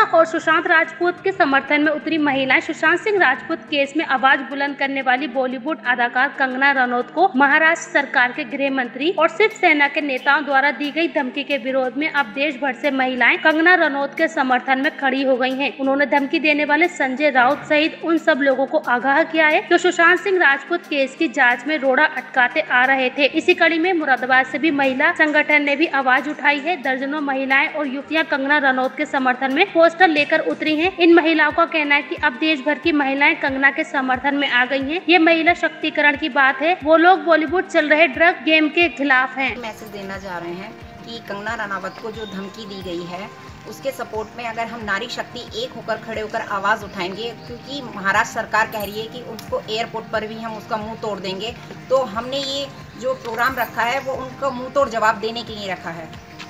और सुशांत राजपूत के समर्थन में उतरी महिलाएं सुशांत सिंह राजपूत केस में आवाज बुलंद करने वाली बॉलीवुड अदाकार कंगना रनौत को महाराष्ट्र सरकार के गृह मंत्री और शिवसेना के नेताओं द्वारा दी गई धमकी के विरोध में अब देश भर से महिलाएं कंगना रनौत के समर्थन में खड़ी हो गई हैं। उन्होंने धमकी देने वाले संजय राउत सहित उन सब लोगों को आगाह किया है जो सुशांत सिंह राजपूत केस की जांच में रोड़ा अटकाते आ रहे थे। इसी कड़ी में मुरादाबाद से भी महिला संगठन ने भी आवाज उठाई है। दर्जनों महिलाएं और युवतियां कंगना रनौत के समर्थन में पोस्टर लेकर उतरी हैं। इन महिलाओं का कहना है कि अब देश भर की महिलाएं कंगना के समर्थन में आ गई हैं। ये महिला शक्तिकरण की बात है। वो लोग बॉलीवुड चल रहे ड्रग गेम के खिलाफ हैं। मैसेज देना चाह रहे हैं कि कंगना रनावत को जो धमकी दी गई है उसके सपोर्ट में अगर हम नारी शक्ति एक होकर खड़े होकर आवाज़ उठाएंगे, क्योंकि महाराष्ट्र सरकार कह रही है कि उनको एयरपोर्ट पर भी हम उसका मुंह तोड़ देंगे, तो हमने ये जो प्रोग्राम रखा है वो उनका मुंह तोड़ जवाब देने के लिए रखा है।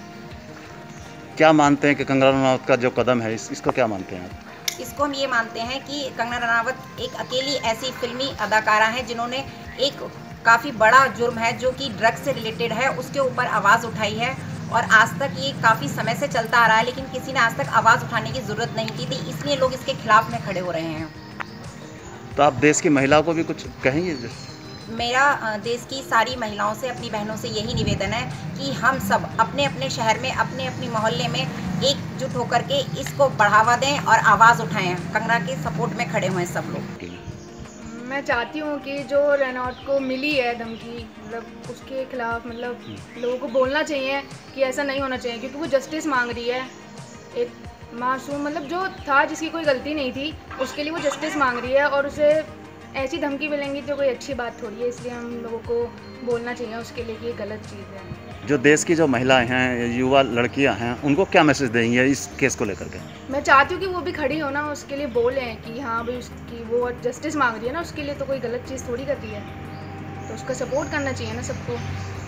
क्या मानते हैं कि कंगना रनावत का जो कदम है इसको क्या मानते हैं आप? इसको हम ये मानते हैं कि कंगना रनावत एक अकेली ऐसी फिल्मी अदाकारा है जिन्होंने एक काफ़ी बड़ा जुर्म है जो कि ड्रग्स से रिलेटेड है, उसके ऊपर आवाज़ उठाई है और आज तक ये काफ़ी समय से चलता आ रहा है, लेकिन किसी ने आज तक आवाज़ उठाने की ज़रूरत नहीं की थी, इसलिए लोग इसके खिलाफ में खड़े हो रहे हैं। तो आप देश की महिलाओं को भी कुछ कहेंगे? मेरा देश की सारी महिलाओं से, अपनी बहनों से यही निवेदन है कि हम सब अपने अपने शहर में, अपने अपने मोहल्ले में एकजुट होकर के इसको बढ़ावा दें और आवाज़ उठाएं। कंगना के सपोर्ट में खड़े हुए सब लोग। मैं चाहती हूँ कि जो रनौत को मिली है धमकी, मतलब उसके खिलाफ मतलब लोगों को बोलना चाहिए कि ऐसा नहीं होना चाहिए, क्योंकि वो जस्टिस मांग रही है। एक मासूम मतलब जो था, जिसकी कोई गलती नहीं थी, उसके लिए वो जस्टिस मांग रही है और उसे ऐसी धमकी मिलेंगी तो कोई अच्छी बात थोड़ी है। इसलिए हम लोगों को बोलना चाहिए उसके लिए कि ये गलत चीज़ है। जो देश की जो महिलाएं हैं, युवा लड़कियां हैं, उनको क्या मैसेज देंगे इस केस को लेकर के? मैं चाहती हूँ कि वो भी खड़ी हो ना, उसके लिए बोलें कि हाँ भाई उसकी वो जस्टिस मांग रही है ना, उसके लिए तो कोई गलत चीज़ थोड़ी कर रही है, तो उसका सपोर्ट करना चाहिए ना सबको।